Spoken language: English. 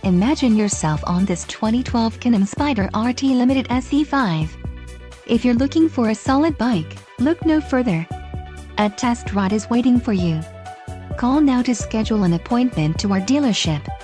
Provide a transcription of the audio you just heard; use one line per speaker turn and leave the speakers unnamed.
Imagine yourself on this 2012 Can-Am Spyder RT Limited SE5. If you're looking for a solid bike, look no further. A test ride is waiting for you. Call now to schedule an appointment to our dealership.